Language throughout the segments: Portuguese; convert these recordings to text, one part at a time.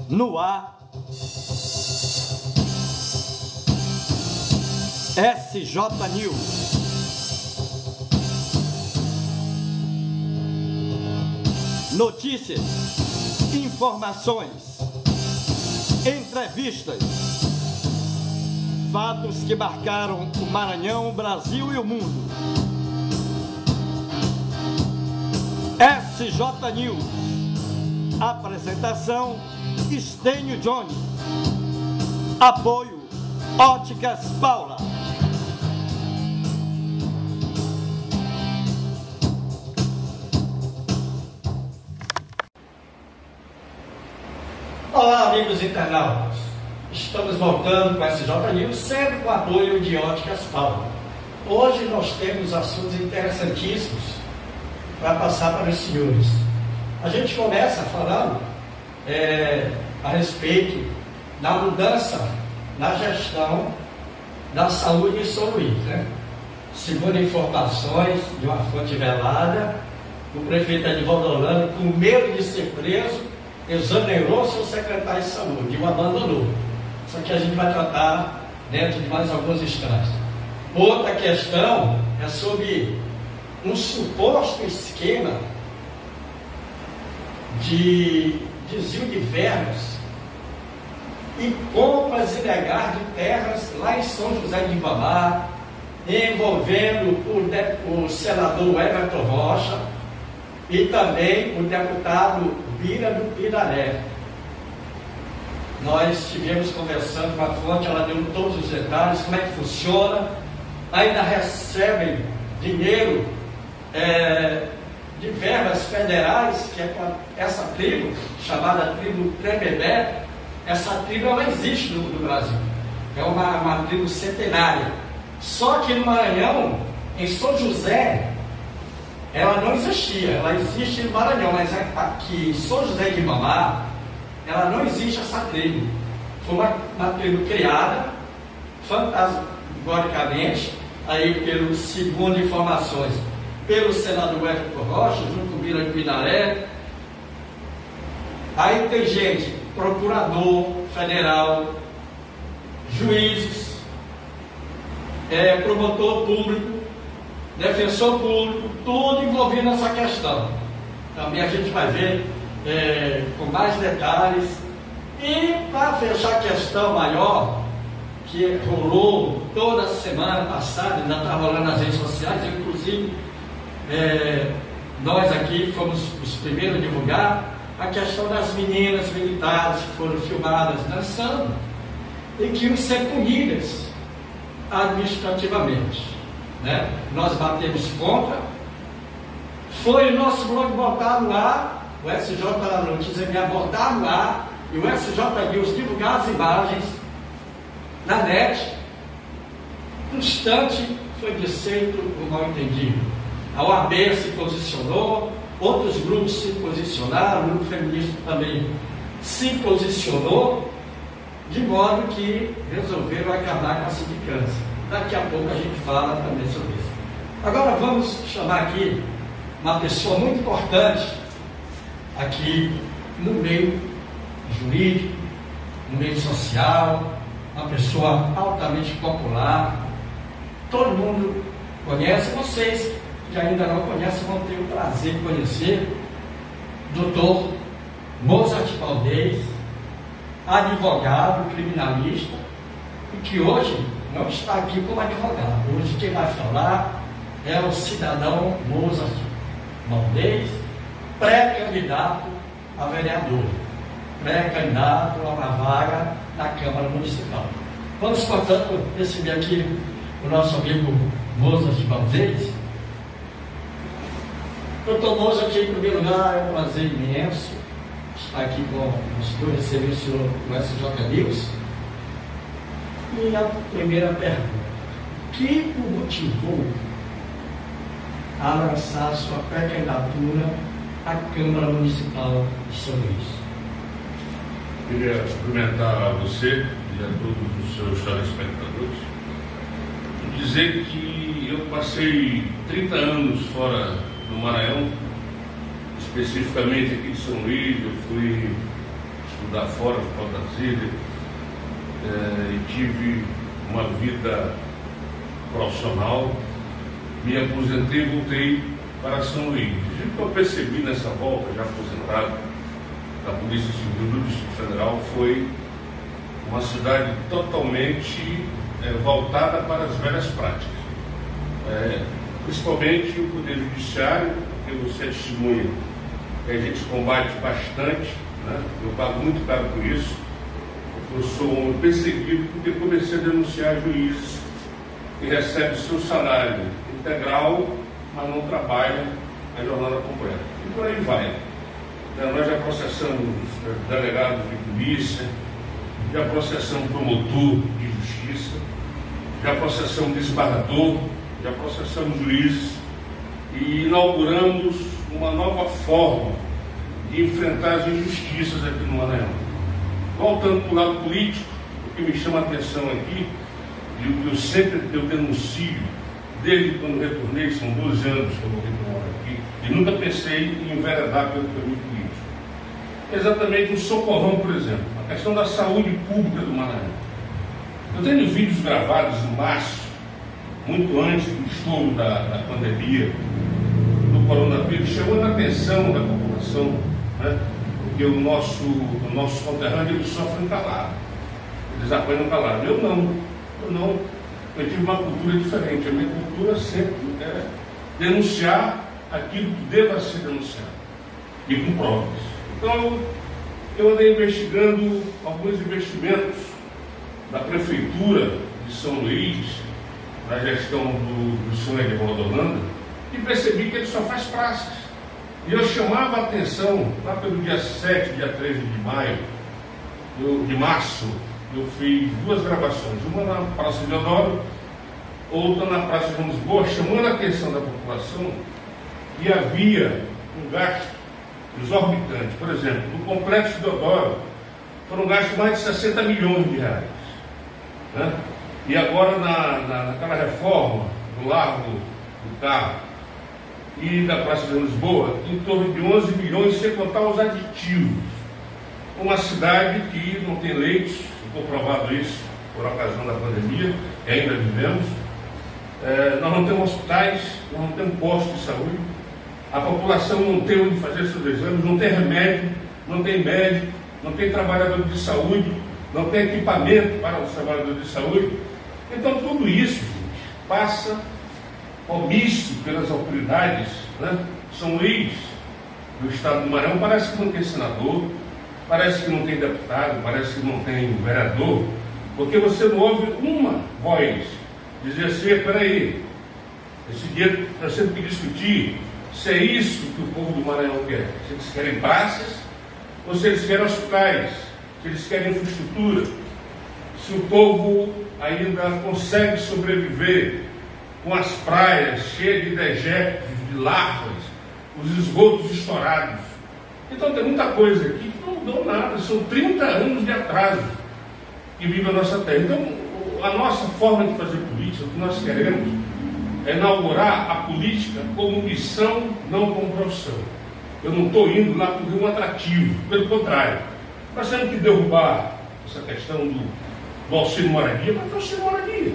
No ar, SJ News. Notícias, informações, entrevistas, fatos que marcaram o Maranhão, o Brasil e o mundo. SJ News. Apresentação: Estênio Johnny. Apoio: Óticas Paula. Olá, amigos internautas. Estamos voltando com a SJ News, sempre com apoio de Óticas Paula. Hoje nós temos assuntos interessantíssimos para passar para os senhores. A gente começa falando a respeito da mudança na gestão da saúde em São Luís, né? Segundo informações de uma fonte velada, o prefeito Edivaldo Holanda, com medo de ser preso, exonerou seu secretário de saúde e o abandonou. Só que a gente vai tratar dentro de mais alguns instantes. Outra questão é sobre um suposto esquema de desvio de verbas e compras ilegais de terras lá em São José de Ribamar, envolvendo o senador Everton Rocha e também o deputado Bira do Piraré. Nós estivemos conversando com a fonte, ela deu todos os detalhes, como é que funciona. Ainda recebem dinheiro de verbas federais, que é com essa tribo, chamada tribo Tremembé. Essa tribo ela existe no Brasil, é uma tribo centenária. Só que no Maranhão, em São José, ela não existia. Ela existe no Maranhão, mas aqui em São José de Ribamar, ela não existe essa tribo. Foi uma tribo criada fantasmagoricamente, aí segundo informações, pelo senador Everton Rocha, junto com o Bira de Pinaré. Aí tem gente, procurador federal, juízes, promotor público, defensor público, tudo envolvido nessa questão. Também a gente vai ver com mais detalhes. E para fechar a questão maior, que rolou toda a semana passada, ainda está rolando nas redes sociais, inclusive nós aqui fomos os primeiros a divulgar a questão das meninas militares que foram filmadas dançando e que iam ser punidas administrativamente, né? Nós batemos contra, foi o nosso blog botar no ar, o SJ Notícia me botar no ar e o SJ News divulgar as imagens na net. No instante foi desfeito o mal entendido. A OAB se posicionou, outros grupos se posicionaram, o grupo feminista também se posicionou, de modo que resolveram acabar com a sindicância. Daqui a pouco a gente fala também sobre isso. Agora vamos chamar aqui uma pessoa muito importante aqui no meio jurídico, no meio social, uma pessoa altamente popular. Todo mundo conhece. Vocês que ainda não conhecem vão ter o prazer de conhecer Dr. Mozart Valdez, advogado, criminalista, e que hoje não está aqui como advogado. Hoje quem vai falar é o cidadão Mozart Valdez, pré-candidato a vereador, pré-candidato a uma vaga na Câmara Municipal. Vamos, portanto, receber aqui o nosso amigo Mozart Valdez. Doutor Mozart, em primeiro lugar, é um prazer imenso estar aqui com os dois, receber o senhor no SJ News. E a primeira pergunta: o que o motivou a lançar a sua pré-candidatura à Câmara Municipal de São Luís? Queria cumprimentar a você e a todos os seus telespectadores e dizer que eu passei 30 anos fora do Maranhão, especificamente aqui de São Luís. Eu fui estudar fora, fora da Brasília, e tive uma vida profissional, me aposentei e voltei para São Luís. O que eu percebi nessa volta, já aposentado da Polícia Civil do Distrito Federal, foi uma cidade totalmente voltada para as velhas práticas. Principalmente o Poder Judiciário, que você testemunha, que a gente combate bastante, né? Eu pago muito caro por isso. Eu sou um perseguido porque comecei a denunciar juízes que recebem seu salário integral, mas não trabalham a jornada completa. E por aí vai. Nós já processamos delegados de polícia, já processamos promotor de justiça, já processamos desembargador, já processamos juízes e inauguramos uma nova forma de enfrentar as injustiças aqui no Maranhão. Voltando para o lado político, o que me chama a atenção aqui, e o que eu sempre denuncio, desde quando retornei, são 12 anos que eu vou retornar aqui, e nunca pensei em enveredar pelo caminho político. Exatamente o socorrão, por exemplo, a questão da saúde pública do Maranhão. Eu tenho vídeos gravados em março, muito antes do estouro da pandemia, do coronavírus, chamando a atenção da população, né? Porque o nosso conterrâneo, eles sofrem calado, eles apanham calado. Eu não, eu tive uma cultura diferente. A minha cultura sempre é denunciar aquilo que deva ser denunciado, e com provas. Então, eu andei investigando alguns investimentos da Prefeitura de São Luís, na gestão do senhor Edivaldo Holanda, e percebi que ele só faz praças. E eu chamava a atenção, lá pelo dia 7, dia 13 de março, eu fiz 2 gravações, uma na Praça de Deodoro, outra na Praça de Lisboa, chamando a atenção da população que havia um gasto exorbitante. Por exemplo, no Complexo de Deodoro foram gastos mais de 60 milhões de reais. Né? E agora naquela reforma do Largo do Carro e da Praça de Lisboa, em torno de 11 milhões, sem contar os aditivos. Uma cidade que não tem leitos, ficou provado isso por ocasião da pandemia, e ainda vivemos. Nós não temos hospitais, nós não temos postos de saúde, a população não tem onde fazer seus exames, não tem remédio, não tem médico, não tem trabalhador de saúde, não tem equipamento para os trabalhadores de saúde. Então tudo isso, gente, passa omisso pelas autoridades, né? São Luís, do estado do Maranhão, parece que não tem senador, parece que não tem deputado, parece que não tem vereador, porque você não ouve uma voz dizer assim: espera aí, esse dia nós temos que discutir se é isso que o povo do Maranhão quer, se eles querem praças ou se eles querem hospitais, se eles querem infraestrutura, se o povo ainda consegue sobreviver com as praias cheias de dejetos, de larvas, os esgotos estourados. Então tem muita coisa aqui que não mudou nada, são 30 anos de atraso que vive a nossa terra. Então a nossa forma de fazer política, o que nós queremos é inaugurar a política como missão, não como profissão. Eu não estou indo lá por um atrativo, pelo contrário. Nós temos que derrubar essa questão do auxílio moradia, mas o auxílio moradia.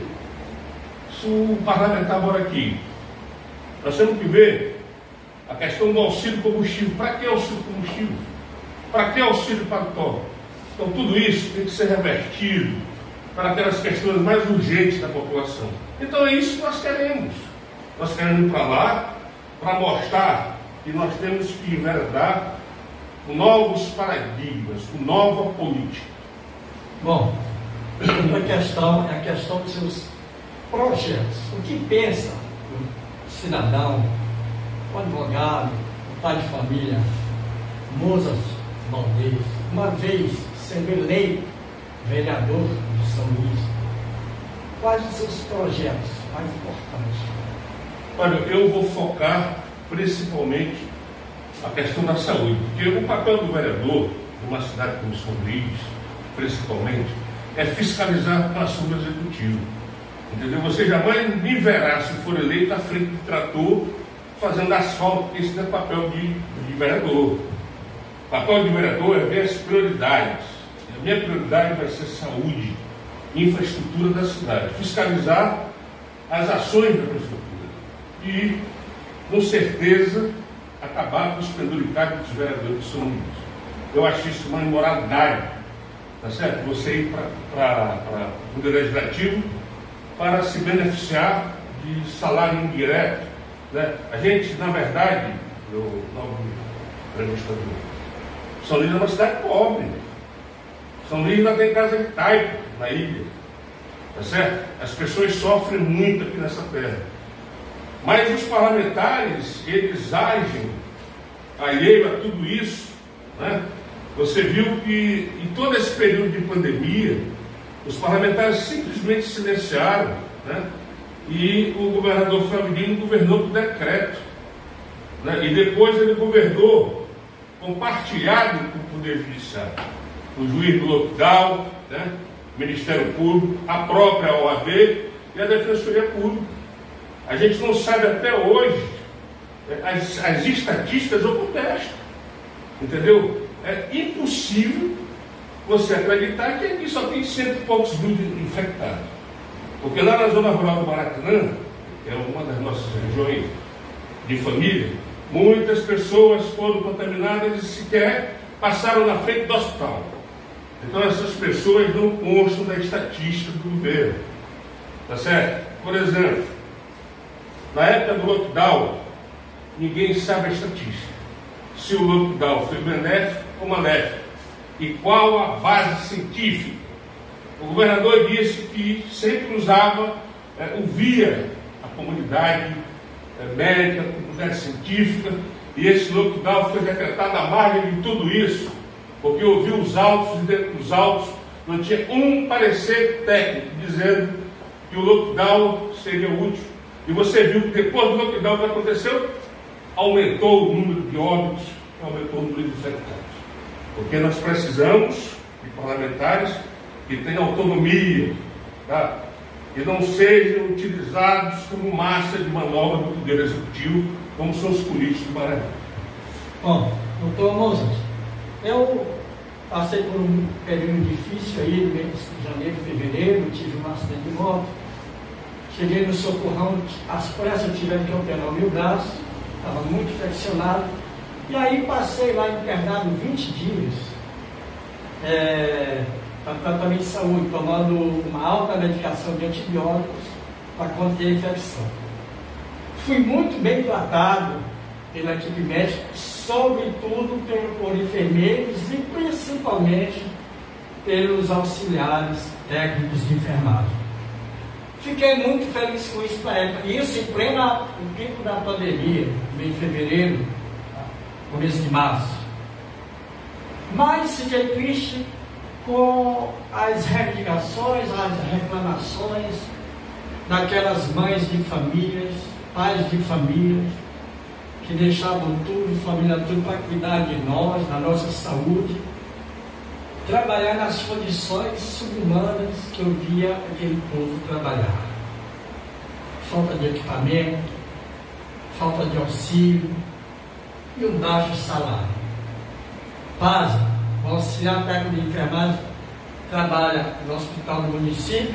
Se o parlamentar mora aqui, nós temos que ver a questão do auxílio combustível. Para que auxílio combustível? Para que auxílio paletó? Então tudo isso tem que ser revertido para aquelas questões mais urgentes da população. Então é isso que nós queremos. Nós queremos ir para lá para mostrar que nós temos que enveredar com novos paradigmas, com nova política. Bom, a questão é a questão dos seus projetos. O que pensa o cidadão, o advogado, o pai de família, Mozas Valdez, uma vez sendo eleito vereador de São Luís? Quais os seus projetos mais importantes? Olha, eu vou focar principalmente a questão da saúde, porque o papel do vereador de uma cidade como São Luís, principalmente, é fiscalizar a ação do executivo. Entendeu? Você jamais me verá, se for eleito, à frente do trator, fazendo asfalto, porque isso não é papel de vereador. papel de vereador é ver as prioridades. A minha prioridade vai ser saúde, infraestrutura da cidade, fiscalizar as ações da prefeitura e, com certeza, acabar com os penduricados dos vereadores que são unidos. Eu acho isso uma imoralidade, tá certo? Você ir para o Poder Legislativo para se beneficiar de salário indireto, né? A gente, na verdade, eu não entrevistador, São Luís é uma cidade pobre. São Luís não tem casa de taipa na ilha, tá certo? As pessoas sofrem muito aqui nessa terra. Mas os parlamentares, eles agem alheio a tudo isso, né? Você viu que em todo esse período de pandemia, os parlamentares simplesmente silenciaram, né? E o governador Flávio Dino governou por decreto, né? E depois ele governou compartilhado com o Poder Judiciário, o juiz do lockdown, né? O Ministério Público, a própria OAB e a Defensoria Pública. A gente não sabe até hoje as estatísticas do contexto, entendeu? É impossível você acreditar que aqui só tem 100 e poucos mil infectados. Porque lá na zona rural do Maracanã, que é uma das nossas regiões de família, muitas pessoas foram contaminadas e sequer passaram na frente do hospital. Então essas pessoas não constam da estatística do governo. Tá certo? Por exemplo, na época do lockdown, ninguém sabe a estatística. Se o lockdown foi benéfico ou maléfico. E qual a base científica? O governador disse que sempre usava, ouvia a comunidade médica, a comunidade científica, e esse lockdown foi decretado à margem de tudo isso, porque ouviu os autos e dentro dos autos não tinha um parecer técnico dizendo que o lockdown seria útil. E você viu que depois do lockdown, o que aconteceu? Aumentou o número de óbitos, aumentou o número de infectados. Porque nós precisamos de parlamentares que tenham autonomia, tá? E não sejam utilizados como massa de manobra do Poder Executivo, como são os políticos do Maranhão. Bom, doutor Mozart, eu passei por um período difícil aí, no mês de janeiro, fevereiro, tive um acidente de moto. Cheguei no socorrão, às pressas tiveram que operar o meu braço, estava muito infeccionado. E aí passei lá internado 20 dias para tratamento de saúde, tomando uma alta medicação de antibióticos para conter a infecção. Fui muito bem tratado pela equipe médica, sobretudo por enfermeiros e principalmente pelos auxiliares técnicos de enfermagem. Fiquei muito feliz com isso na época. Isso em pleno pico da pandemia, em fevereiro, começo de março. Mas fiquei triste com as reivindicações, as reclamações daquelas mães de famílias, pais de famílias, que deixavam tudo, família tudo, para cuidar de nós, da nossa saúde, trabalhar nas condições subhumanas que eu via aquele povo trabalhar. Falta de equipamento, falta de auxílio e um baixo salário. Pasme, o auxiliar técnico de enfermagem trabalha no hospital do município,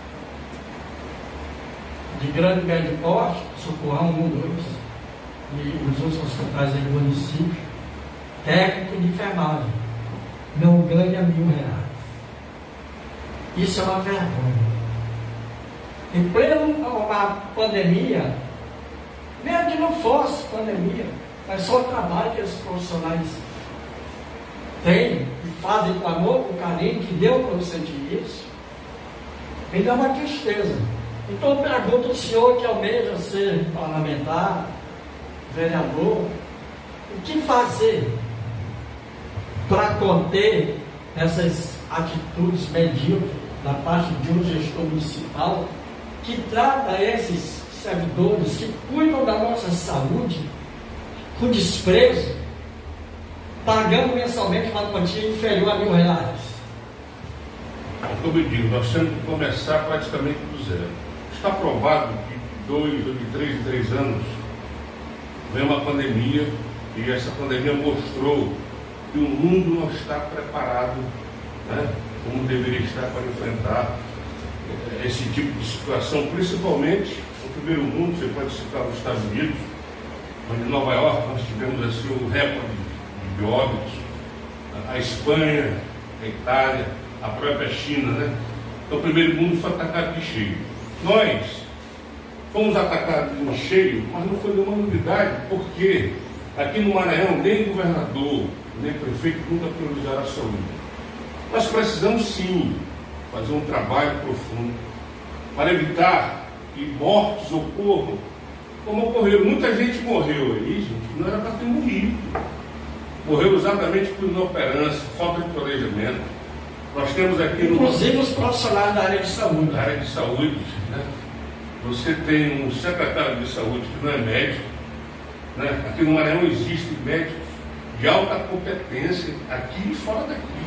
de grande e médio porte, Socorrão 1, 2, e os outros hospitais do município, técnico de enfermagem, não ganha R$1.000. Isso é uma vergonha. Em plena pandemia, mesmo que não fosse pandemia, mas só o trabalho que esses profissionais têm e fazem com amor, com carinho, que deu para eu sentir isso, me dá uma tristeza. Então eu pergunto ao senhor que almeja ser parlamentar, vereador, o que fazer para conter essas atitudes medíocres da parte de um gestor municipal que trata esses servidores que cuidam da nossa saúde com desprezo, pagando mensalmente uma quantia inferior a R$1.000. Como eu digo, nós temos que começar praticamente do zero. Está provado que de 2 ou de 3 em 3 anos vem uma pandemia, e essa pandemia mostrou que o mundo não está preparado, né, como deveria estar para enfrentar esse tipo de situação, principalmente no primeiro mundo. Você pode citar os Estados Unidos, onde em Nova York nós tivemos assim um recorde de óbitos, a Espanha, a Itália, a própria China, né? Então o primeiro mundo foi atacado de cheio. Nós fomos atacados em cheio, mas não foi nenhuma novidade, porque aqui no Maranhão nem governador, nem prefeito nunca priorizaram a saúde. Nós precisamos sim fazer um trabalho profundo para evitar que mortes ocorram como ocorreram. Muita gente morreu aí, gente, não era para ter morrido. Morreu exatamente por inoperância, falta de planejamento. Nós temos aqui inclusive os profissionais da área de saúde. Na área de saúde, né? Você tem um secretário de saúde que não é médico, né? Aqui no Maranhão existem médicos de alta competência, aqui e fora daqui.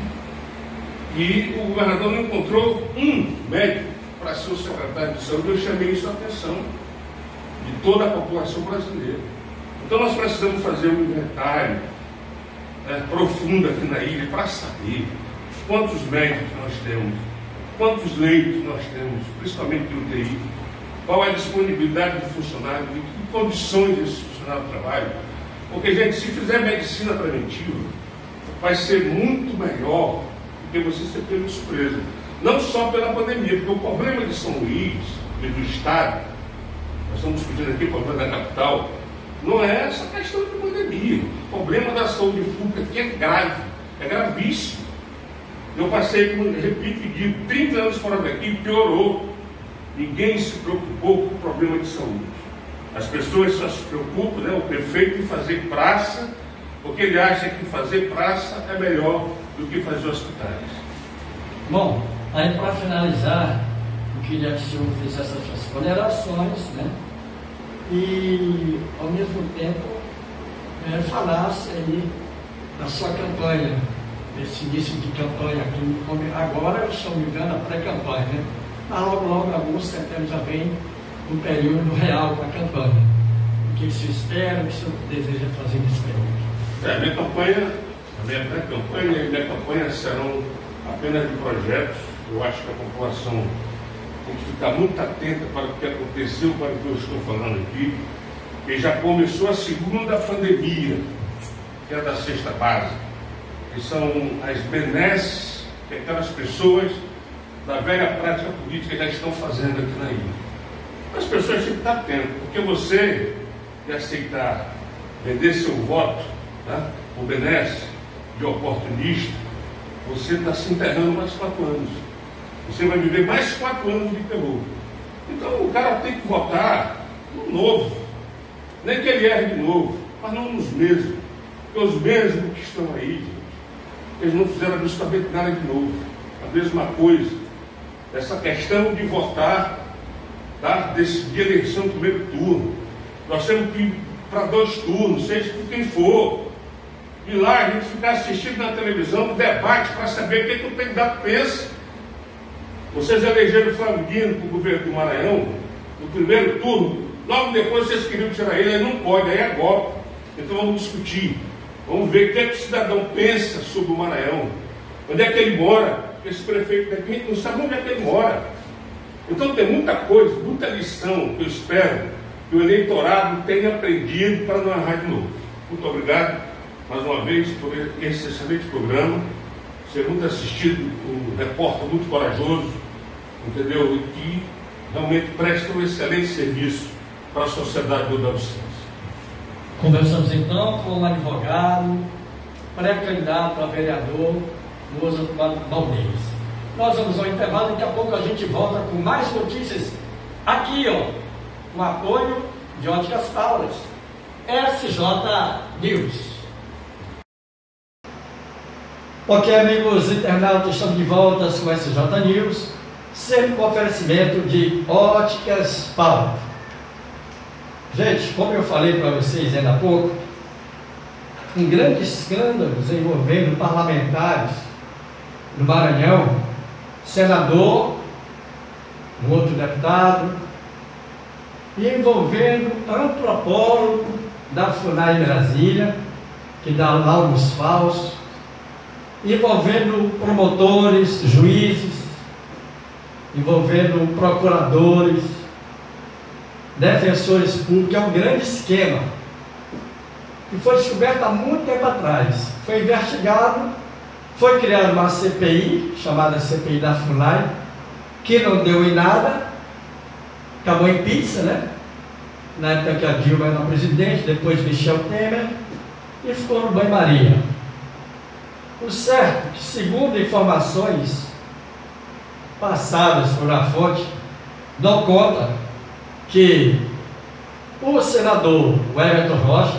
E o governador não encontrou um médico para ser o secretário de saúde. Eu chamei isso a atenção de toda a população brasileira. Então nós precisamos fazer um inventário profundo aqui na ilha para saber quantos médicos nós temos, quantos leitos nós temos, principalmente de UTI, qual é a disponibilidade do funcionário, em que condições esse funcionário trabalha. Porque, gente, se fizer medicina preventiva, vai ser muito melhor do que você ser pego de surpresa. Não só pela pandemia, porque o problema de São Luís e do Estado, nós estamos discutindo aqui o problema da capital, não é essa questão de pandemia. O problema da saúde pública aqui é grave, é gravíssimo. Eu passei, repito e digo, 30 anos fora daqui e piorou. Ninguém se preocupou com o problema de saúde. As pessoas só se preocupam, né, o prefeito, em fazer praça, porque ele acha que fazer praça é melhor do que fazer hospitais. Bom, aí para finalizar, eu queria que o senhor fizesse essas suas ponderações, né? E, ao mesmo tempo, falasse aí da sua campanha, desse início de campanha aqui. Agora, se não me engano, a pré-campanha, né? Mas logo, agosto, setembro, já vem um período real para a campanha. O que se espera, o que o senhor deseja fazer nesse período? A minha campanha, a minha pré-campanha e a minha campanha serão apenas de projetos. Eu acho que a população tem que ficar muito atenta para o que aconteceu, para o que eu estou falando aqui, que já começou a segunda pandemia, que é a da cesta básica, que são as benesses que aquelas pessoas da velha prática política já estão fazendo aqui na ilha. As pessoas têm que estar atentas, porque você que aceitar vender seu voto, tá, o benesse de oportunista, você está se enterrando mais 4 anos. Você vai viver mais 4 anos de terror. Então o cara tem que votar no novo. Nem que ele erre de novo, mas não nos mesmos. Porque os mesmos que estão aí, gente, eles não fizeram absolutamente nada de novo. A mesma coisa. Essa questão de votar, tá, decidir a eleição no primeiro turno. Nós temos que ir para 2 turnos, seja por quem for. E lá a gente ficar assistindo na televisão, debate para saber o que o candidato pensa. Vocês elegeram o Flávio Dino para o governo do Maranhão, no primeiro turno, logo depois vocês queriam tirar ele, aí não pode, aí é golpe. Então vamos discutir, vamos ver o que o cidadão pensa sobre o Maranhão, onde é que ele mora. Esse prefeito daqui, a gente não sabe onde é que ele mora. Então tem muita coisa, muita lição que eu espero que o eleitorado tenha aprendido para não errar de novo. Muito obrigado mais uma vez por esse excelente programa, ser muito assistido, um repórter muito corajoso, entendeu? E que realmente presta um excelente serviço para a sociedade do Nova Vicência. Conversamos então com um advogado, pré-candidato a vereador, Mozart Valdez. Nós vamos ao intervalo, daqui a pouco a gente volta com mais notícias aqui, ó, com apoio de Óticas Paulas, SJ News. Ok, amigos internautas, estamos de volta com o SJ News, sempre com oferecimento de Óticas Paulas. Gente, como eu falei para vocês ainda há pouco, um grande escândalo envolvendo parlamentares no Maranhão, senador, um outro deputado, e envolvendo antropólogo da FUNAI em Brasília, que dá laudos falsos, envolvendo promotores, juízes, envolvendo procuradores, defensores públicos. É um grande esquema que foi descoberto há muito tempo atrás. Foi investigado, foi criada uma CPI, chamada CPI da FUNAI, que não deu em nada, acabou em pizza, né? Na época que a Dilma era presidente, depois Michel Temer, e ficou no banho-maria. O certo é que, segundo informações passadas por uma fonte, dão conta que o senador Everton Rocha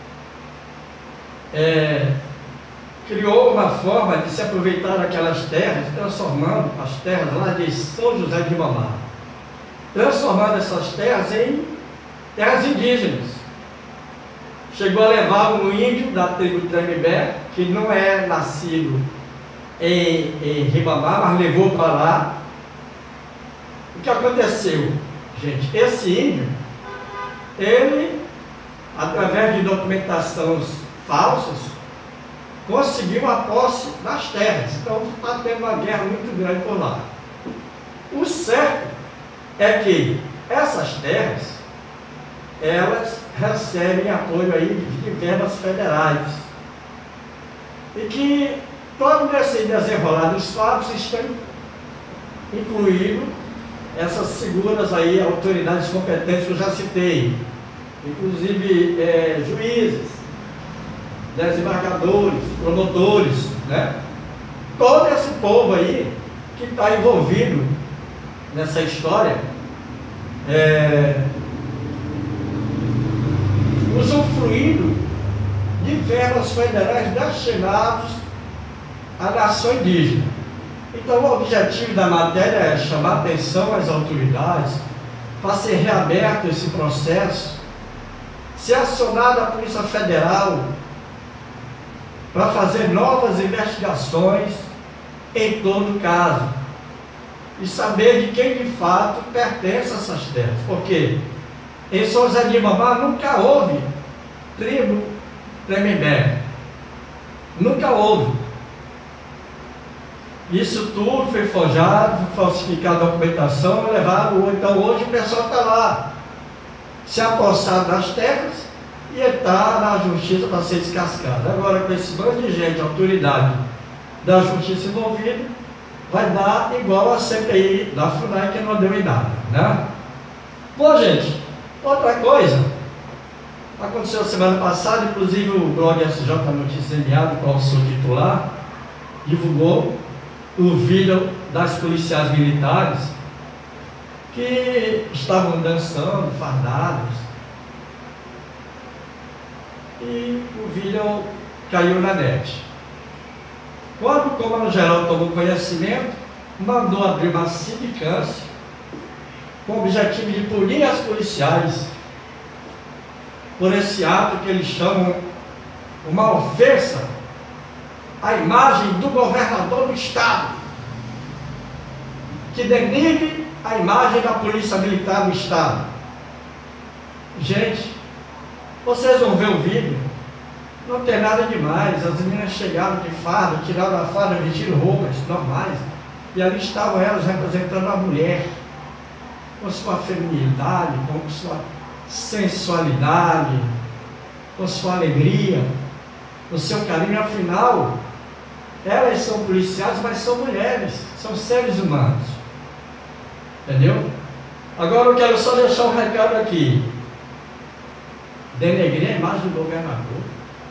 criou uma forma de se aproveitar daquelas terras, transformando as terras lá de São José de Ribamar, transformando essas terras em terras indígenas. Chegou a levar um índio da tribo Tremembé, que não é nascido em Ribamar, mas levou para lá. O que aconteceu, gente? Esse índio, ele, através de documentações falsas, conseguiu a posse das terras. Então está tendo uma guerra muito grande por lá. O certo é que essas terras, elas recebem apoio aí de verbas federais, e que todo esse desenrolar dos fatos estão incluindo essas figuras aí, autoridades competentes que eu já citei, inclusive juízes, desembargadores, promotores, né? Todo esse povo aí que está envolvido nessa história, usufruindo de verbas federais destinadas à nação indígena. Então, o objetivo da matéria é chamar a atenção às autoridades para ser reaberto esse processo, ser acionada a Polícia Federal para fazer novas investigações em todo caso e saber de quem de fato pertence a essas terras, porque em São José de Ribamar nunca houve tribo Tremembé, nunca houve. Isso tudo foi forjado, falsificado a documentação, levado. Então hoje o pessoal está lá, se apossado das terras e está na justiça para ser descascado. Agora, com esse bando de gente, autoridade da justiça envolvida, vai dar igual a CPI da FUNAI, que não deu em nada, né? Bom, gente, outra coisa aconteceu semana passada, inclusive o blog SJ Notícias MA, do qual sou titular, divulgou o vídeo das policiais militares que estavam dançando, fardadas, e o vídeo caiu na net. Quando o comando-geral tomou conhecimento, mandou abrir uma sindicância com o objetivo de punir as policiais por esse ato que eles chamam uma ofensa à imagem do governador do estado, que denigre a imagem da polícia militar do estado. Gente, vocês vão ver o vídeo, não tem nada demais. As meninas chegaram de farda, tiraram a farda, vestiram roupas normais, e ali estavam elas representando a mulher, com sua feminilidade, com sua sensualidade, com sua alegria, com seu carinho. Afinal, elas são policiais, mas são mulheres, são seres humanos, entendeu? Agora eu quero só deixar um recado aqui: denegrir a imagem do governador,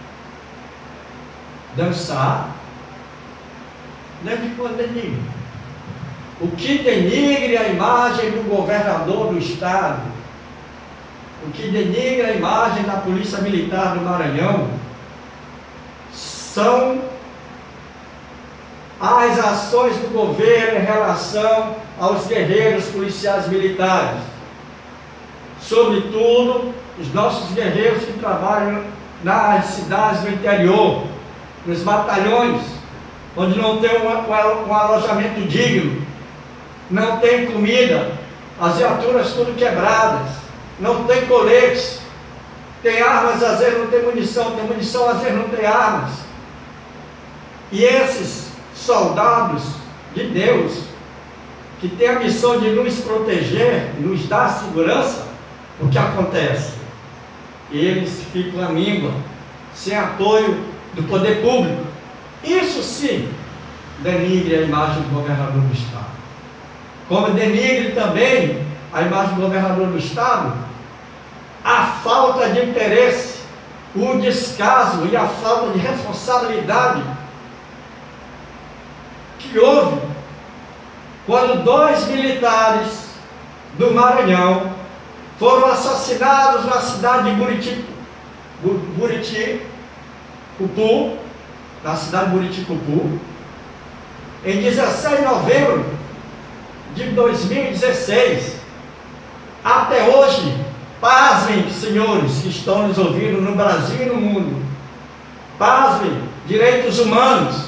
dançar, desde quando denigre? O que denigre a imagem do governador do estado, o que denigre a imagem da Polícia Militar do Maranhão, são as ações do governo em relação aos guerreiros policiais militares, sobretudo os nossos guerreiros que trabalham nas cidades do interior, nos batalhões, onde não tem um alojamento digno, não tem comida, as viaturas tudo quebradas, não tem coletes, tem armas, às vezes não tem munição, às vezes não tem armas. E esses soldados de Deus, que têm a missão de nos proteger, nos dar segurança, o que acontece? Eles ficam à míngua, sem apoio do poder público. Isso sim denigre a imagem do governador do Estado. Como denigre também a imagem do governador do Estado a falta de interesse, o descaso e a falta de responsabilidade que houve quando 2 militares do Maranhão foram assassinados na cidade de Buriticupu, na cidade de Buriticupu, em 16 de novembro de 2016. Até hoje, pasmem, senhores que estão nos ouvindo no Brasil e no mundo, pasmem, direitos humanos.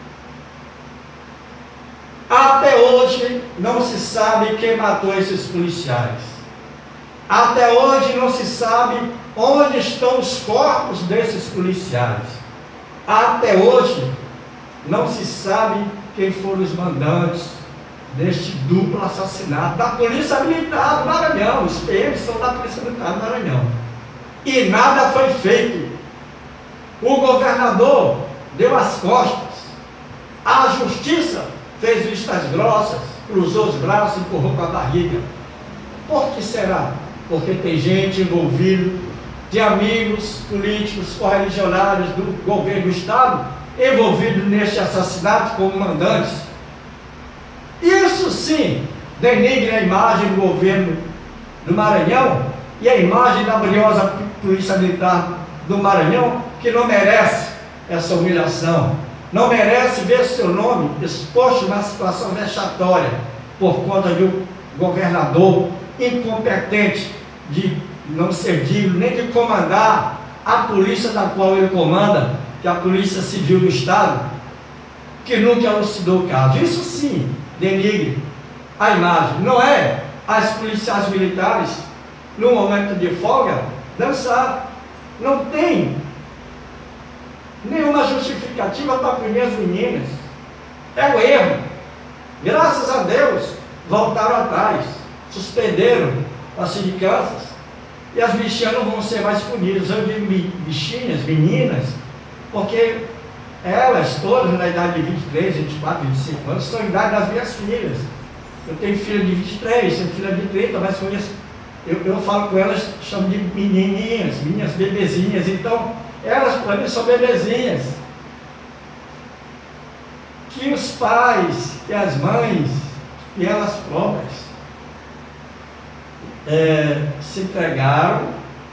Até hoje não se sabe quem matou esses policiais. Até hoje não se sabe onde estão os corpos desses policiais. Até hoje não se sabe quem foram os mandantes deste duplo assassinato da Polícia Militar do Maranhão. Os PMs são da Polícia Militar do Maranhão. E nada foi feito. O governador deu as costas. A justiça fez vistas grossas, cruzou os braços e empurrou com a barriga. Por que será? Porque tem gente envolvida, tem amigos políticos, correligionários do governo do Estado envolvidos neste assassinato como mandantes. Isso sim denigre a imagem do governo do Maranhão e a imagem da briosa Polícia Militar do Maranhão, que não merece essa humilhação, não merece ver seu nome exposto na situação vexatória por conta de um governador incompetente, de não ser digno nem de comandar a polícia da qual ele comanda, que é a Polícia Civil do Estado, que nunca elucidou o caso. Isso sim denigre a imagem. Não é as policiais militares, no momento de folga, dançar. Não tem nenhuma justificativa para punir as meninas. É o erro. Graças a Deus, voltaram atrás, suspenderam as sindicâncias, e as bichinhas não vão ser mais punidas. Eu digo bichinhas, meninas, porque elas, todas na idade de 23, 24, 25 anos, são a idade das minhas filhas. Eu tenho filha de 23, tenho filha de 30, mas conheço, eu falo com elas, chamo de menininhas, minhas bebezinhas. Então, elas para mim são bebezinhas. Que os pais, que as mães, que elas próprias se entregaram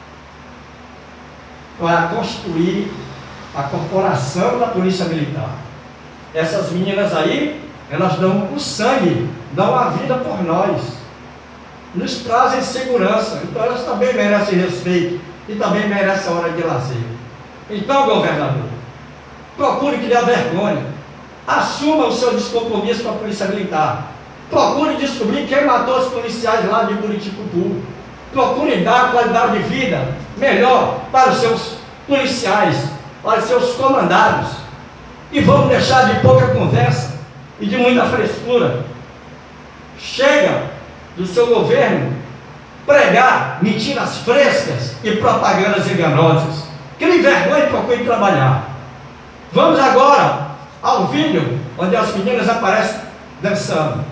para construir a corporação da Polícia Militar. Essas meninas aí, elas dão o sangue, dão a vida por nós, nos trazem segurança. Então elas também merecem respeito e também merecem a hora de lazer. Então, governador, procure criar vergonha, assuma o seu descompromisso com a Polícia Militar, procure descobrir quem matou os policiais lá de Buriticupu, procure dar qualidade de vida melhor para os seus policiais, para os seus comandados, e vamos deixar de pouca conversa e de muita frescura. Chega do seu governo pregar mentiras frescas e propagandas enganosas. Crie vergonha e procure trabalhar. Vamos agora ao vídeo onde as meninas aparecem dançando.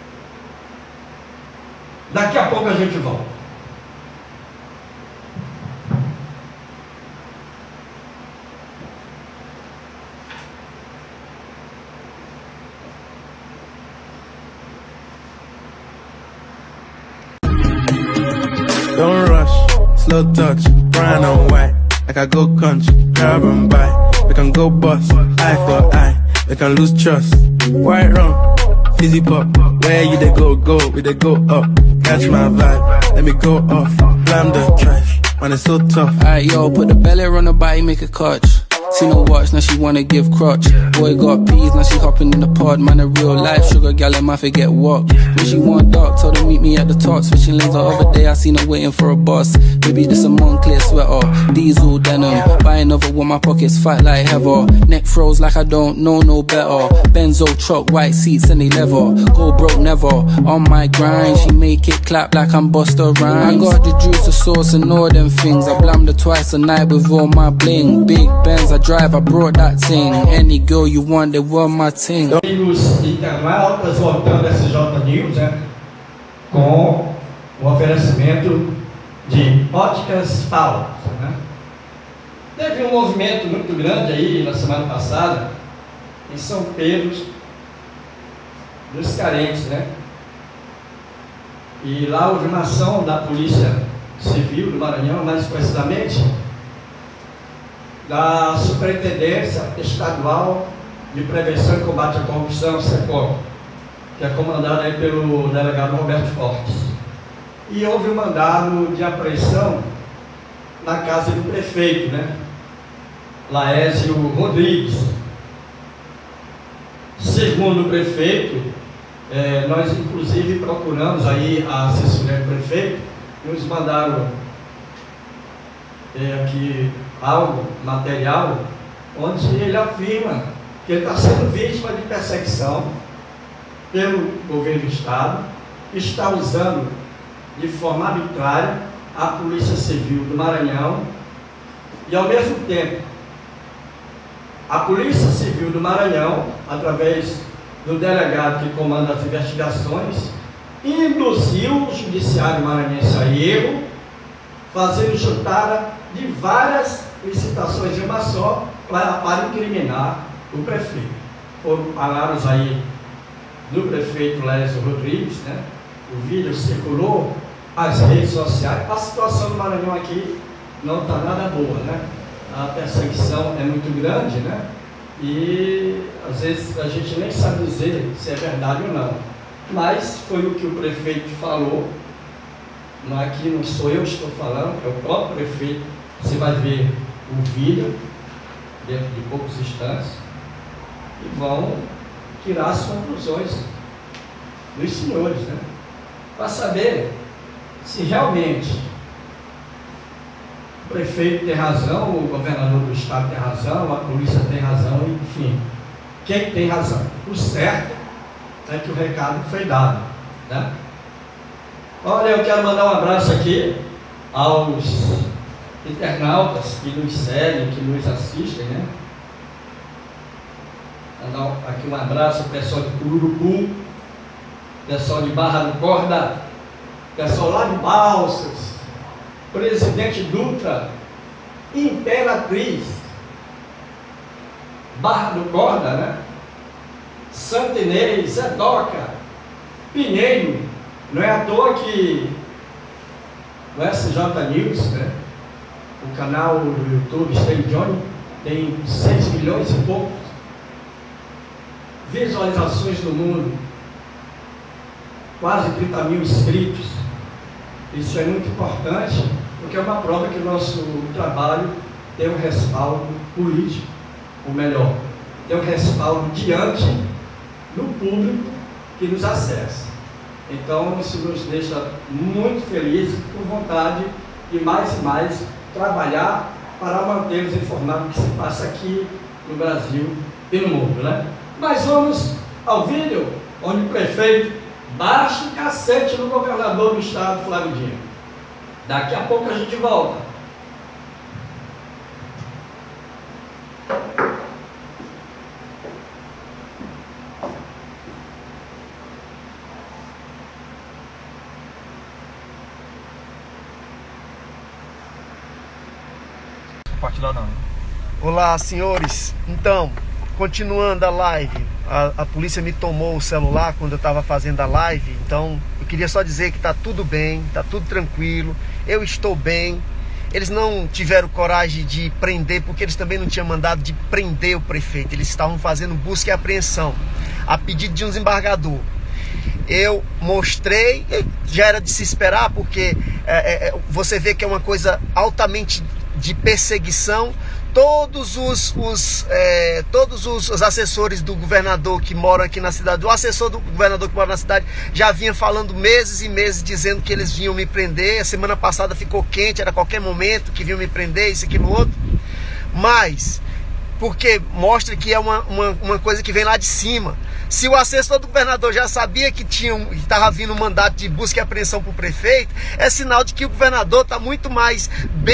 Daqui a pouco a gente volta. Don't rush, slow touch, brown and white. Like I go country, grab and buy. We can go bust, eye for eye. We can lose trust. White rum, fizzy pop. Where you they go, we they go up. Catch my vibe, let me go off. Blam the trash, man it's so tough. Alright yo, put the belly on the body, make a clutch. Seen her watch, now she wanna give crotch. Boy got peas, now she hopping in the pod. Man, a real life sugar gal, and my forget what. When she want dark, told her meet me at the top. Switching lanes the other day, I seen her waiting for a bus. Baby, this a Moncler sweater, diesel denim. Buy another with my pockets fat like heather. Neck froze like I don't know no better. Benzo truck, white seats and they leather. Go broke never, on my grind. She make it clap like I'm Busta Rhymes. I got the juice, the sauce and all them things. I blammed her twice a night with all my bling. Big Benz I drive, I brought that thing. Any girl you want, they were my thing. Amigos internautas, voltando a SJ News, né? Com o oferecimento de Óticas Paula, né? Teve um movimento muito grande aí na semana passada em São Pedro dos Carentes, né? E lá houve uma ação da Polícia Civil do Maranhão, mais precisamente da Superintendência Estadual de Prevenção e Combate à Corrupção, SECOM, que é comandada aí pelo delegado Roberto Fortes. E houve um mandado de apreensão na casa do prefeito, né? Laésio Rodrigues. Segundo o prefeito, nós inclusive procuramos aí a assessoria do prefeito, nos mandaram aqui algo, material, onde ele afirma que ele está sendo vítima de perseguição pelo governo do Estado, que está usando de forma arbitrária a Polícia Civil do Maranhão e, ao mesmo tempo, a Polícia Civil do Maranhão, através do delegado que comanda as investigações, induziu o Judiciário Maranhense a erro, fazendo chutada de várias licitações em uma só para incriminar o prefeito. Foram palavras aí do prefeito Laésio Rodrigues, né? O vídeo circulou às redes sociais. A situação do Maranhão aqui não está nada boa, né? A perseguição é muito grande, né? E às vezes a gente nem sabe dizer se é verdade ou não. Mas foi o que o prefeito falou. Aqui não sou eu que estou falando, é o próprio prefeito. Você vai ver o vídeo dentro de poucos instantes e vão tirar as conclusões dos senhores, né? Para saber se realmente o prefeito tem razão, o governador do estado tem razão, a polícia tem razão, enfim, quem tem razão. O certo é que o recado foi dado, né? Olha, eu quero mandar um abraço aqui aos internautas que nos seguem, que nos assistem, né? Mandar aqui um abraço ao pessoal de Cururupu, pessoal de Barra do Corda, pessoal lá de Balsas, Presidente Dutra, Imperatriz, Barra do Corda, né? Santa Inês, Zedoca, Pinheiro. Não é à toa que o SJ News, né? O canal do YouTube Stay Johnny tem 6 milhões e poucos visualizações no mundo, quase 30 mil inscritos. Isso é muito importante, porque é uma prova que o nosso trabalho tem um respaldo político, ou melhor, tem um respaldo diante do público que nos acessa. Então isso nos deixa muito felizes, com vontade de mais e mais trabalhar para mantê-los informados do que se passa aqui no Brasil e no mundo, né? Mas vamos ao vídeo onde o prefeito baixa o cacete no governador do estado, Flávio Dino. Daqui a pouco a gente volta. Compartilhar não. Olá, senhores. Então, continuando a live, a polícia me tomou o celular quando eu estava fazendo a live. Então, eu queria só dizer que está tudo bem, está tudo tranquilo. Eu estou bem. Eles não tiveram coragem de prender, porque eles também não tinham mandado de prender o prefeito. Eles estavam fazendo busca e apreensão, a pedido de um desembargador. Eu mostrei, já era de se esperar, porque você vê que é uma coisa altamente de perseguição. todos os assessores do governador que moram aqui na cidade, o assessor do governador que mora na cidade já vinha falando meses e meses, dizendo que eles vinham me prender. A semana passada ficou quente, era a qualquer momento que vinham me prender, isso, aquilo, outro. Mas, porque mostra que é uma coisa que vem lá de cima. Se o assessor do governador já sabia que estava vindo um mandato de busca e apreensão para o prefeito, é sinal de que o governador está muito mais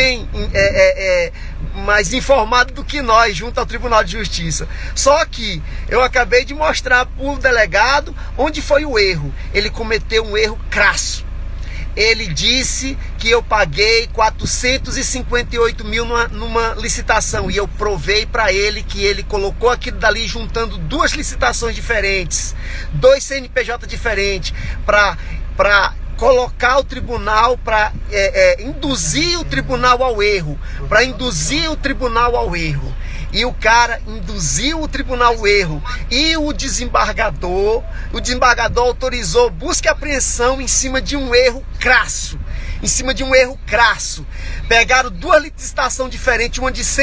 mais informado do que nós, junto ao Tribunal de Justiça. Só que eu acabei de mostrar para o delegado onde foi o erro. Ele cometeu um erro crasso. Ele disse que eu paguei 458 mil numa licitação, e eu provei para ele que ele colocou aquilo dali juntando duas licitações diferentes, dois CNPJ diferentes, para colocar o tribunal, para induzir o tribunal ao erro, E o cara induziu o tribunal ao erro. E o desembargador autorizou busca e apreensão em cima de um erro crasso. Pegaram duas licitações diferentes, uma de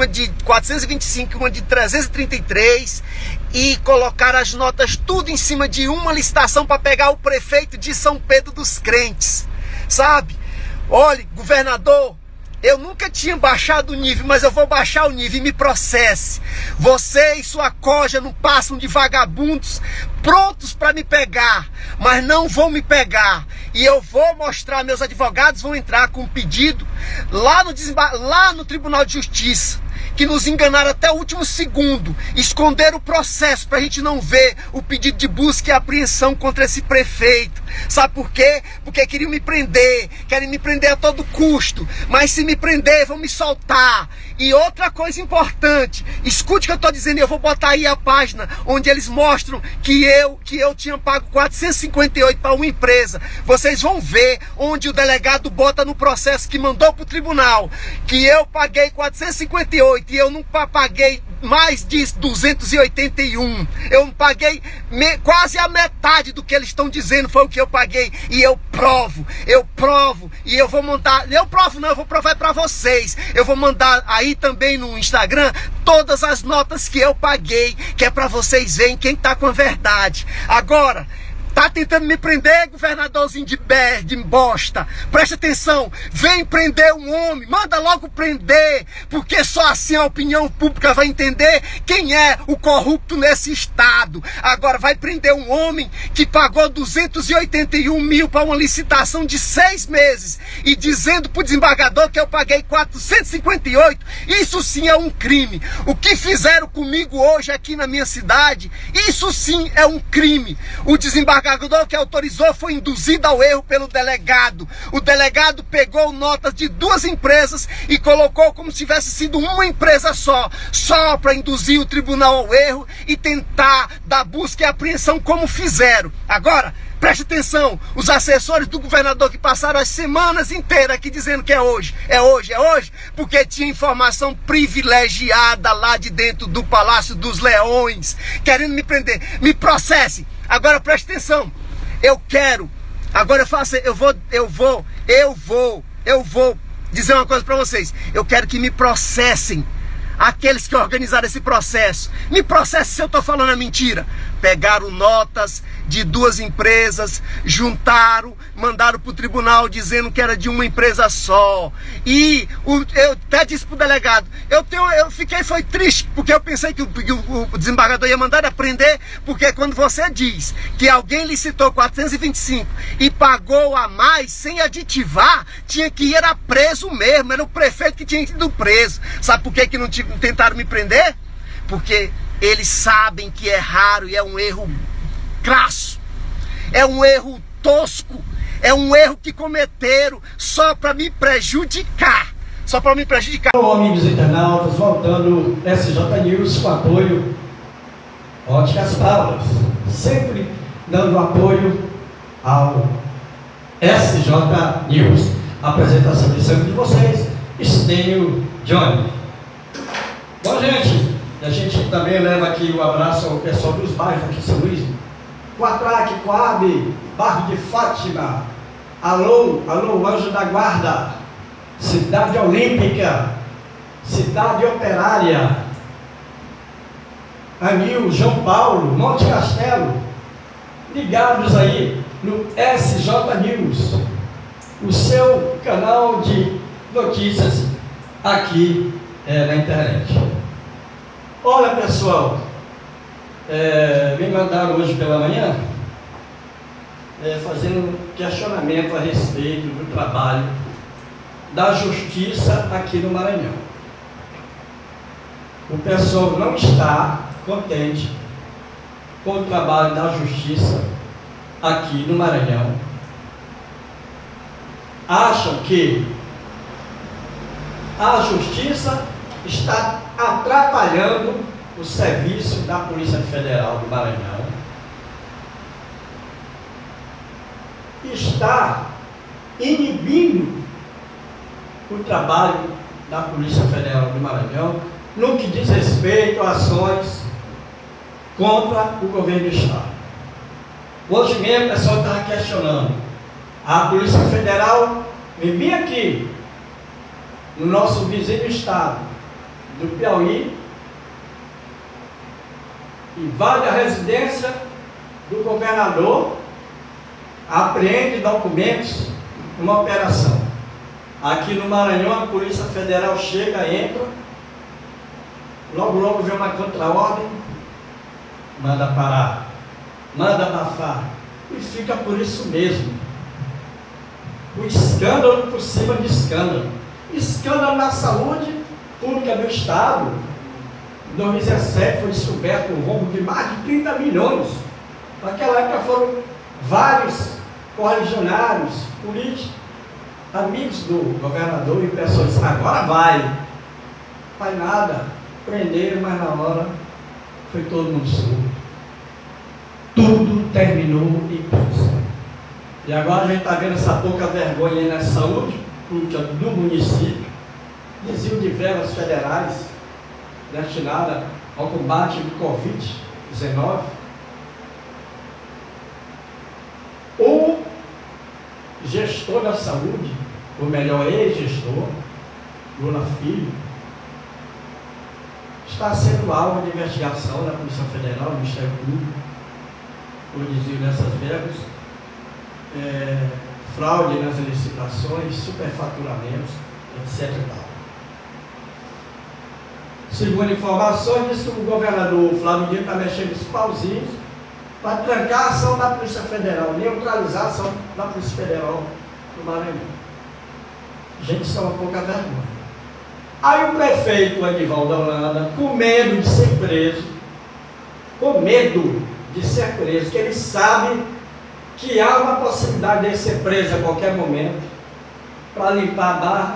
425 e uma de 333, e colocaram as notas tudo em cima de uma licitação para pegar o prefeito de São Pedro dos Crentes. Sabe? Olha, governador, eu nunca tinha baixado o nível, mas eu vou baixar o nível e me processe. Você e sua coja não passam de vagabundos prontos para me pegar, mas não vão me pegar. E eu vou mostrar, meus advogados vão entrar com um pedido lá no Tribunal de Justiça, que nos enganaram até o último segundo, esconderam o processo para a gente não ver o pedido de busca e apreensão contra esse prefeito. Sabe por quê? Porque queriam me prender, querem me prender a todo custo, mas se me prender vão me soltar. E outra coisa importante, escute o que eu estou dizendo, eu vou botar aí a página onde eles mostram que eu tinha pago 458 para uma empresa. Vocês vão ver onde o delegado bota no processo que mandou para o tribunal que eu paguei 458 e eu não paguei mais de 281. Eu não paguei quase a metade do que eles estão dizendo foi o que eu paguei. E eu provo. E eu vou mandar. Eu vou provar para vocês. Eu vou mandar aí também no Instagram todas as notas que eu paguei, que é para vocês verem quem tá com a verdade. Agora, tá tentando me prender, governadorzinho de bosta? Presta atenção, vem prender um homem, manda logo prender, porque só assim a opinião pública vai entender quem é o corrupto nesse estado. Agora vai prender um homem que pagou 281 mil para uma licitação de 6 meses e dizendo pro desembargador que eu paguei 458, isso sim é um crime. O que fizeram comigo hoje aqui na minha cidade, isso sim é um crime. O desembargador que autorizou foi induzido ao erro pelo delegado. O delegado pegou notas de duas empresas e colocou como se tivesse sido uma empresa só para induzir o tribunal ao erro e tentar dar busca e apreensão como fizeram. Agora, preste atenção, os assessores do governador que passaram as semanas inteiras aqui dizendo que é hoje, porque tinha informação privilegiada lá de dentro do Palácio dos Leões, querendo me prender. Me processe. Agora preste atenção, eu vou dizer uma coisa para vocês. Eu quero que me processem aqueles que organizaram esse processo. Me processem se eu estou falando a mentira. Pegaram notas de duas empresas, juntaram, mandaram para o tribunal dizendo que era de uma empresa só. E eu até disse para o delegado, foi triste, porque eu pensei que o desembargador ia mandar prender, porque quando você diz que alguém licitou 425 e pagou a mais sem aditivar, tinha que ir preso mesmo, era o prefeito que tinha ido preso. Sabe por que não tentaram me prender? Porque eles sabem que é raro e é um erro crasso, é um erro tosco, é um erro que cometeram só para me prejudicar. Olá, amigos internautas, voltando SJ News com apoio Óticas Palas, sempre dando apoio ao SJ News. A apresentação de sempre de vocês, Estênio Johnny. Bom, gente, a gente também leva aqui o abraço ao pessoal dos bairros aqui em São Luís, Quatraque, Coab, Bairro de Fátima, alô, Anjo da Guarda, Cidade Olímpica, Cidade Operária, Anil, João Paulo, Monte Castelo, ligados aí no SJ News, o seu canal de notícias aqui na internet. Olha, pessoal, me mandaram hoje pela manhã fazendo um questionamento a respeito do trabalho da justiça aqui no Maranhão. O pessoal não está contente com o trabalho da justiça aqui no Maranhão. Acham que a justiça está atrapalhando o serviço da Polícia Federal do Maranhão, está inibindo o trabalho da Polícia Federal do Maranhão no que diz respeito a ações contra o governo do Estado. Hoje mesmo o pessoal estava questionando. A Polícia Federal vem aqui, no nosso vizinho estado do Piauí, invade a residência do governador, apreende documentos, uma operação. Aqui no Maranhão a Polícia Federal chega, entra, logo vem uma contra-ordem, manda parar, manda abafar, e fica por isso mesmo. O escândalo por cima de escândalo. Escândalo na saúde pública do Estado. Em 2017 foi descoberto um roubo de mais de 30 milhões. Naquela época foram vários correligionários, políticos, amigos do governador e pessoas. Agora vai nada. Prenderam, mas na hora foi todo mundo solto. Tudo terminou em paz. E agora a gente está vendo essa pouca vergonha aí na saúde pública do município, desvio de verbas federais destinada ao combate do Covid-19. O gestor da saúde, ou melhor, ex-gestor, Lula Filho, está sendo alvo de investigação da Polícia Federal, do Ministério Público, por desvio dessas verbas, fraude nas licitações, superfaturamentos, etc. Segundo informações, diz que o governador Flávio Dino está mexendo os pauzinhos para trancar a ação da Polícia Federal, neutralizar a ação da Polícia Federal do Maranhão. Gente, isso é uma pouca vergonha. Aí o prefeito Edivaldo Holanda, com medo de ser preso, que ele sabe que há uma possibilidade de ser preso a qualquer momento, para limpar a barra,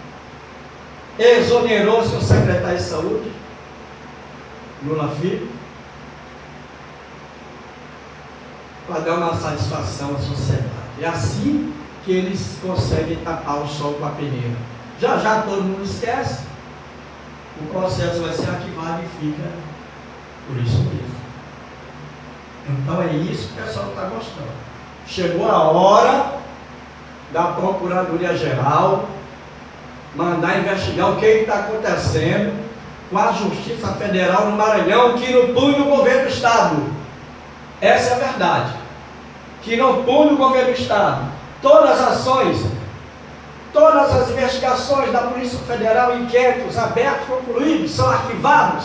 exonerou seu secretário de saúde, Lula Filho, para dar uma satisfação à sociedade. É assim que eles conseguem tapar o sol com a peneira. Já todo mundo esquece, o processo vai ser arquivado e fica por isso mesmo. Então é isso que o pessoal está gostando. Chegou a hora da Procuradoria-Geral mandar investigar o que está acontecendo com a Justiça Federal no Maranhão, que não pune o governo do Estado. Essa é a verdade. Que não pune o governo do Estado. Todas as ações, todas as investigações da Polícia Federal, inquéritos abertos, concluídos, são arquivados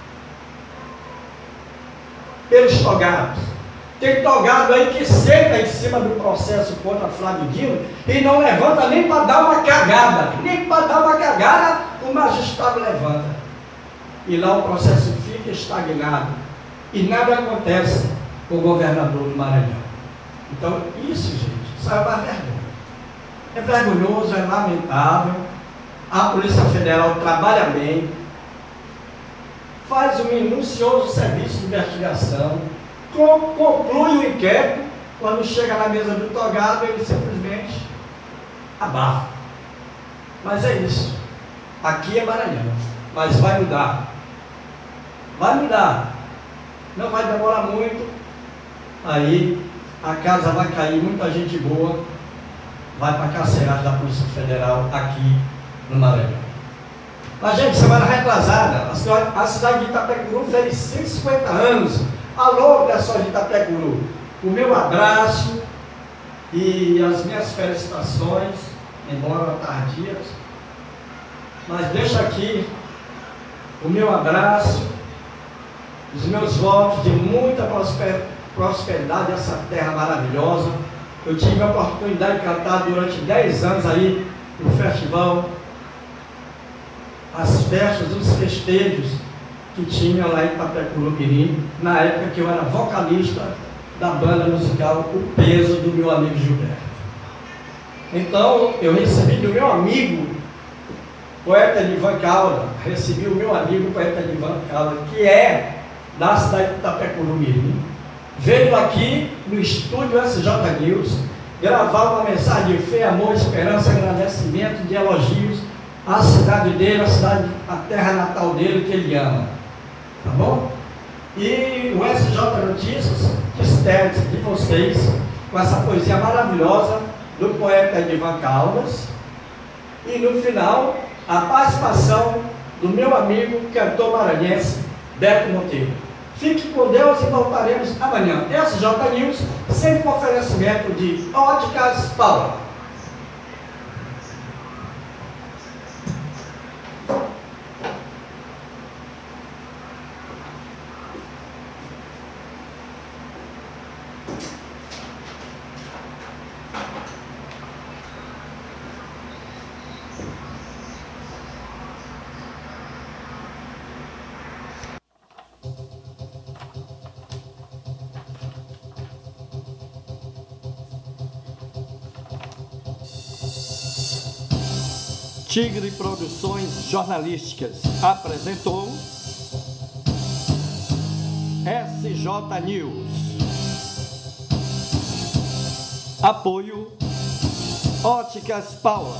pelos togados. Tem togado aí que senta em cima do processo contra Flávio Dino e não levanta nem para dar uma cagada. Nem para dar uma cagada o magistrado levanta. E lá o processo fica estagnado. E nada acontece com o governador do Maranhão. Então, isso, gente, isso é uma vergonha. É vergonhoso, é lamentável. A Polícia Federal trabalha bem, faz um minucioso serviço de investigação, conclui o inquérito. Quando chega na mesa do togado, ele simplesmente abafa. Mas é isso. Aqui é Maranhão, mas vai mudar. Vai mudar. Não vai demorar muito. Aí a casa vai cair, muita gente boa vai para a carceragem da Polícia Federal aqui no Maranhão. Mas, gente, semana retrasada, a cidade de Itapecuru fez 150 anos. Alô, pessoal de Itapecuru, o meu abraço e as minhas felicitações, embora tardias, mas deixo aqui o meu abraço, os meus votos de muita prosperidade nessa terra maravilhosa. Eu tive a oportunidade de cantar durante 10 anos aí no festival, as festas, os festejos que tinha lá em Itapecuru Mirim, na época que eu era vocalista da banda musical O Peso, do meu amigo Gilberto. Então, eu recebi do meu amigo, poeta Edivan Calda, recebi o meu amigo, poeta Edivan Calda, que é da cidade de Itapecuru Mirim, veio aqui no estúdio SJ News gravar uma mensagem de fé, amor, esperança, agradecimento, de elogios à cidade dele, a terra natal dele, que ele ama. Tá bom? E o SJ Notícias despede de vocês com essa poesia maravilhosa do poeta Edivan Caldas. E no final, a participação do meu amigo cantor maranhense Beto Monteiro. Fique com Deus e voltaremos amanhã. SJ News, sempre com oferecimento de Óticas Paula. Tigre Produções Jornalísticas apresentou SJ News. Apoio Óticas Paula.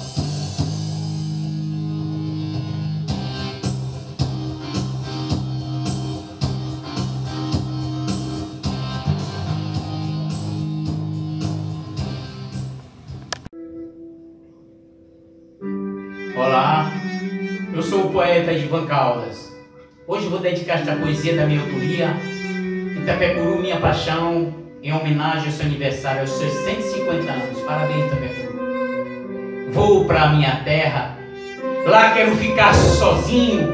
Olá, eu sou o poeta Edivan Caldas. Hoje vou dedicar esta poesia da minha autoria, Itapecuru, minha paixão, em homenagem ao seu aniversário, aos seus 150 anos. Parabéns, Itapecuru. Vou para minha terra, lá quero ficar sozinho,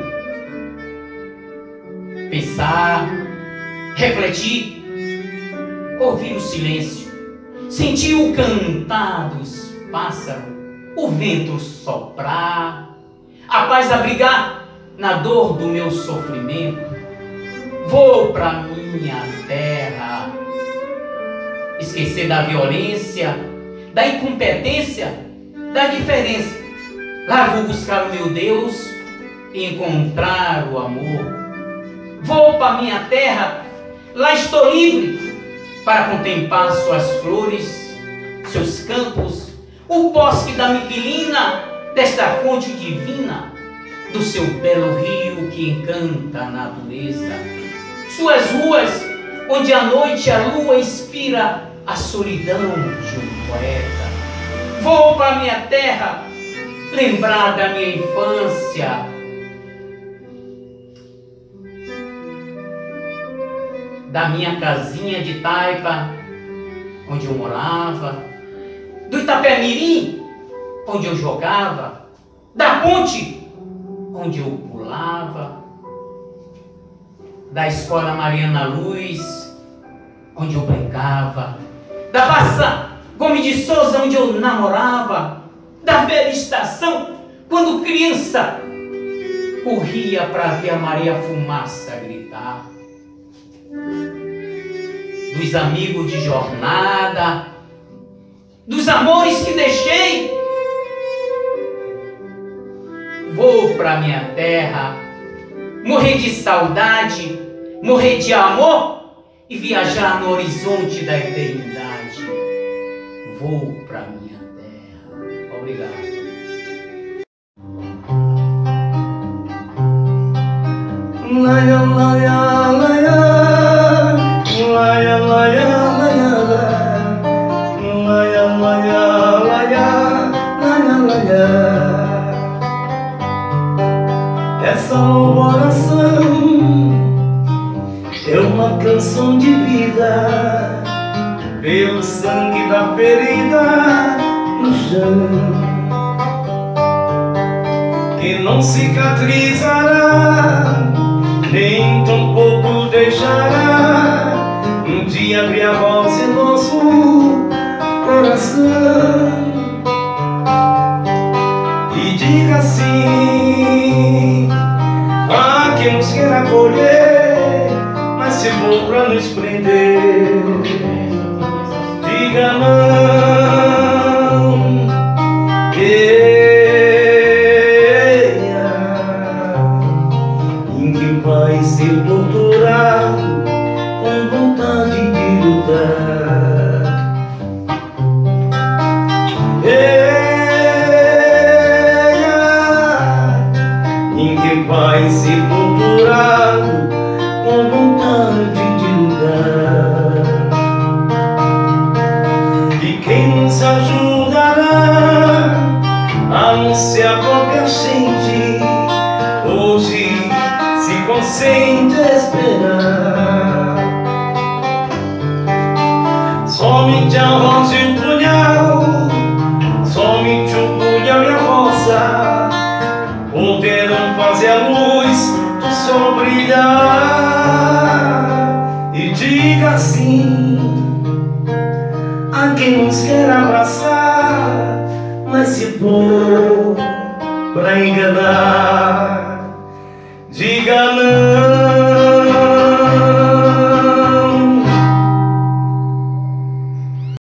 pensar, refletir, ouvir o silêncio, sentir o cantar dos pássaros, o vento soprar, a paz abrigar na dor do meu sofrimento. Vou para minha terra, esquecer da violência, da incompetência, da diferença. Lá vou buscar o meu Deus e encontrar o amor. Vou para minha terra, lá estou livre para contemplar suas flores, seus campos, o bosque da Miquelina, desta fonte divina, do seu belo rio que encanta a natureza, suas ruas, onde à noite a lua inspira a solidão de um poeta. Vou para minha terra, lembrar da minha infância, da minha casinha de taipa, onde eu morava, do Itapemirim, onde eu jogava, da ponte, onde eu pulava, da escola Mariana Luz, onde eu brincava, da Praça Gomes de Souza, onde eu namorava, da velha estação, quando criança, corria para ver a Maria Fumaça gritar, dos amigos de jornada, dos amores que deixei. Vou para minha terra, morrer de saudade, morrer de amor e viajar no horizonte da eternidade. Vou para minha terra. Obrigado. é uma canção de vida, pelo sangue da ferida no chão, que não cicatrizará, nem tampouco deixará um dia abrir a voz em nosso coração e diga assim a quem nos quer acolher, mas se for pra nos prender, diga não. Ninguém vai ser torturado com vontade de lutar. Ninguém vai ser torturado com vontade de lutar. E quem nos ajudará a não ser a própria gente, hoje se consente a esperar. Somente a rosa e o punhal, somente o punhal e a rosa poderão fazer a luz do sol brilhar. E diga assim a quem nos quer abraçar, mas se for pra enganar,